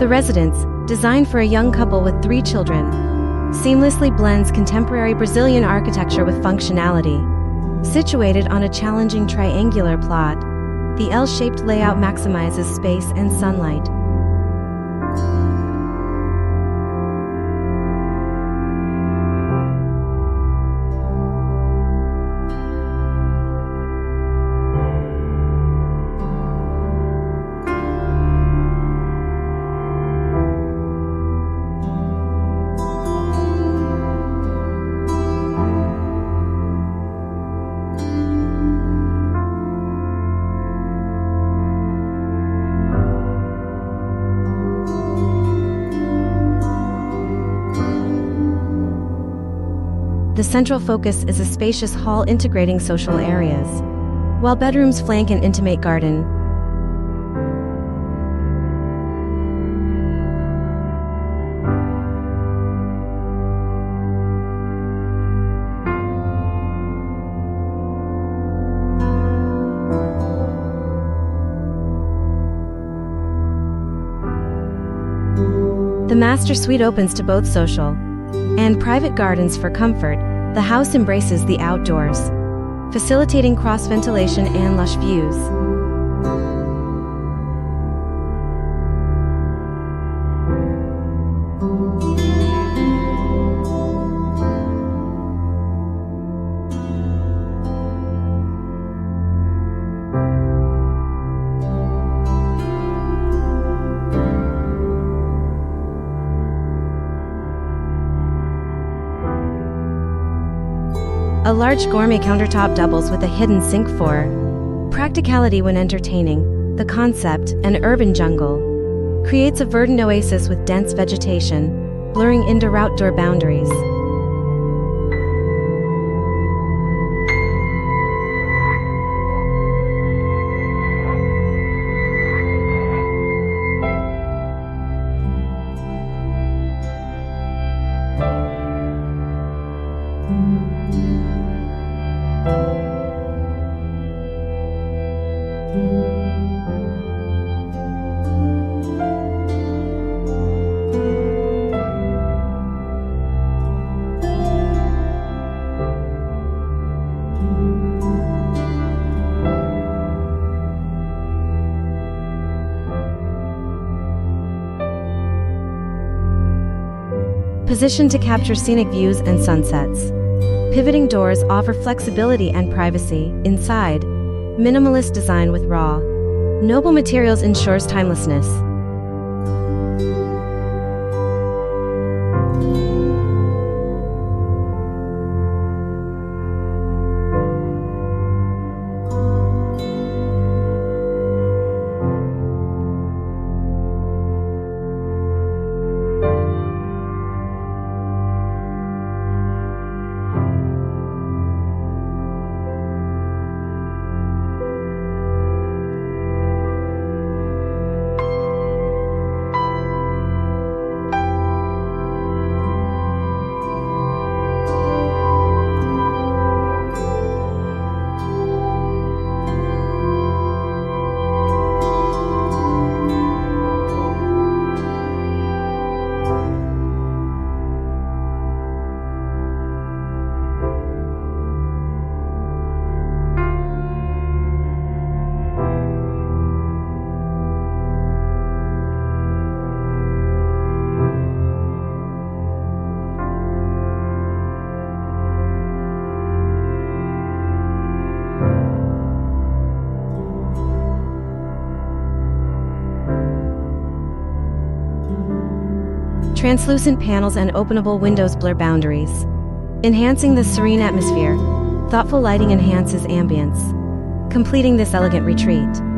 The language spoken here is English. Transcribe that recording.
The residence, designed for a young couple with 3 children, seamlessly blends contemporary Brazilian architecture with functionality. Situated on a challenging triangular plot, the L-shaped layout maximizes space and sunlight. The central focus is a spacious hall integrating social areas, while bedrooms flank an intimate garden. The master suite opens to both social and private gardens for comfort. The house embraces the outdoors, facilitating cross-ventilation and lush views. A large gourmet countertop doubles with a hidden sink for practicality when entertaining. The concept, an urban jungle, creates a verdant oasis with dense vegetation, blurring indoor-outdoor boundaries. Positioned to capture scenic views and sunsets. Pivoting doors offer flexibility and privacy. Inside, minimalist design with raw, noble materials ensures timelessness. Translucent panels and openable windows blur boundaries, enhancing the serene atmosphere. Thoughtful lighting enhances ambience, completing this elegant retreat.